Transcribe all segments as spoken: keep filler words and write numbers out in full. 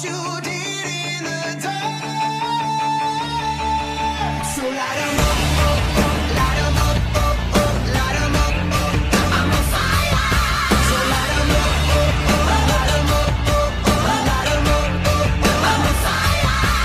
you did in the dark. So light 'em up, up, up, light 'em up, up, up, light 'em up, up, I'm on fire. So light 'em up, up, up, light 'em up, up, up, light 'em up, up, I'm on fire.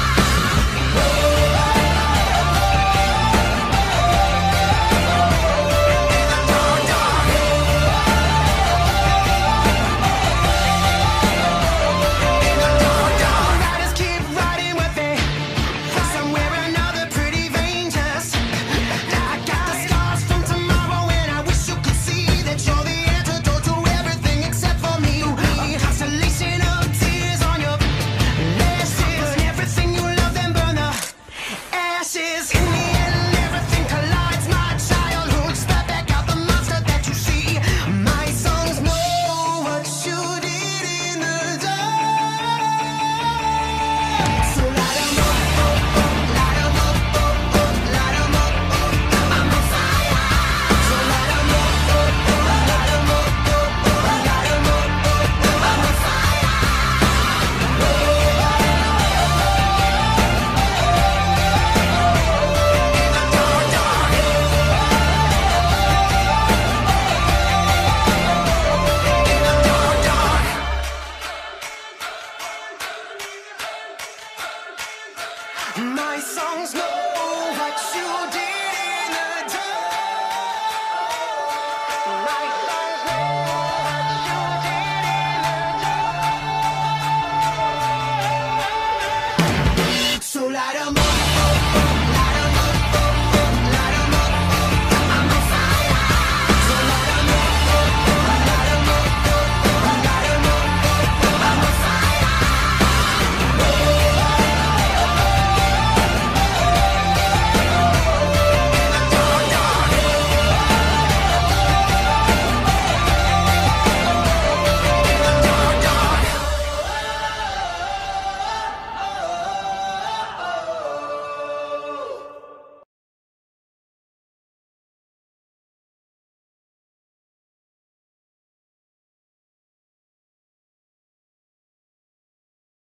Riders keep riding with me, somewhere or another pretty dangerous. I got the scars from tomorrow and I wish you could see that you're the antidote to everything except for me. A constellation of tears on your lashes, burn everything you love, then burn the ashes. In the end, everything collides. My childhood, spat back out the monster that you see. My songs know what you did in the dark. So light 'em up, up, up, light 'em up, up, up, light 'em up, up, I'm on fire. So light 'em up, up, up, light 'em up, up, up, light 'em up, up, I'm on fire. My songs know what you did